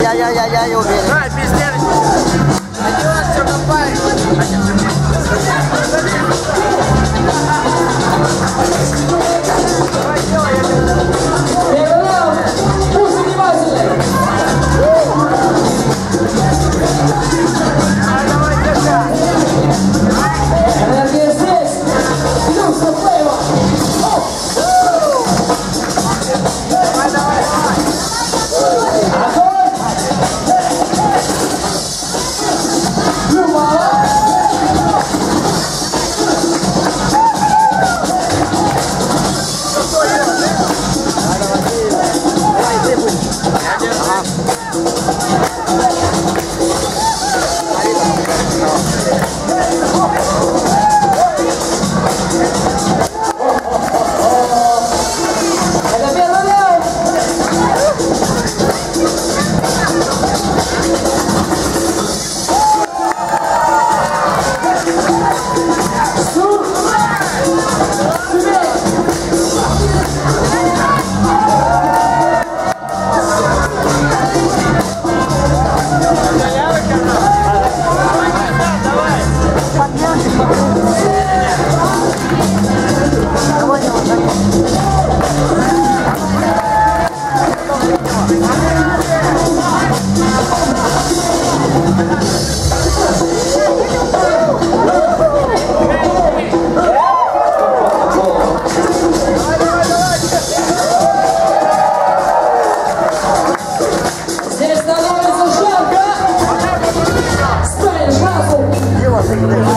Я уверен. Да, пиздец. Одевай, чернопарик. Давай, делай, я делаю. Первый раунд. Будь внимательны. Давай, держа. Энергия здесь. Плюс на плейва. Давай, давай. Огонь. Люба. Это первый раунд. Сур. Сумей. Здесь становится жарко. Ставишь газу.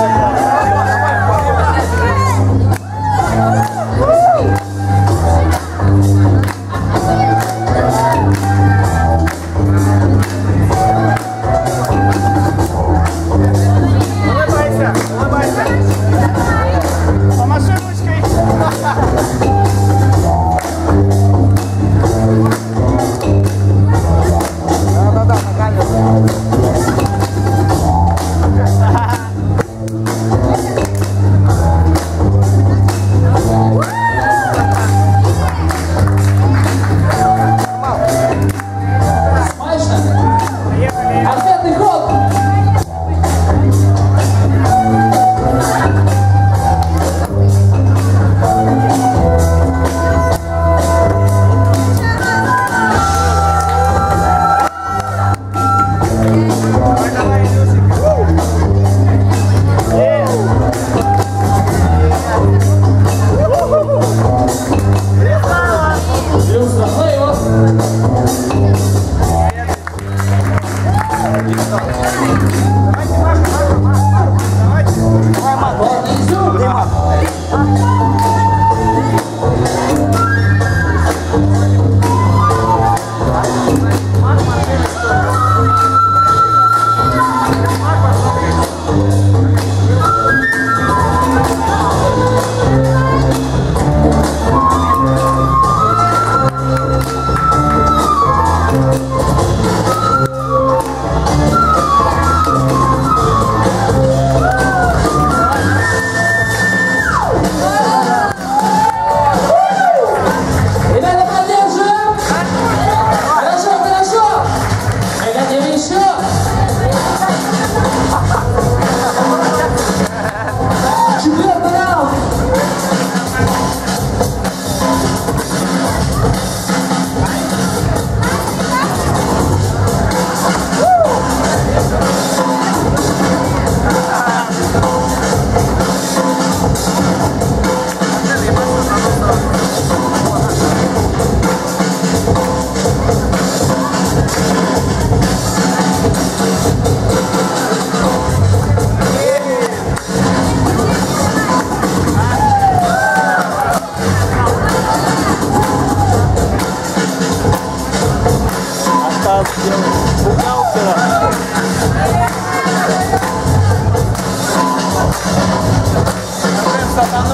Улыбайся, улыбайся. Помаши ручкой. Да, на камеру. Смачно. Ответный ход. Давай, давай, Илюшенька. Плюс на плейва. Давайте, Маша. Давайте. Давай, Маша. Вот низу. Ребята, поддерживаем. Хорошо, хорошо. Мы хотим еще. Четвертый раунд. Сатана.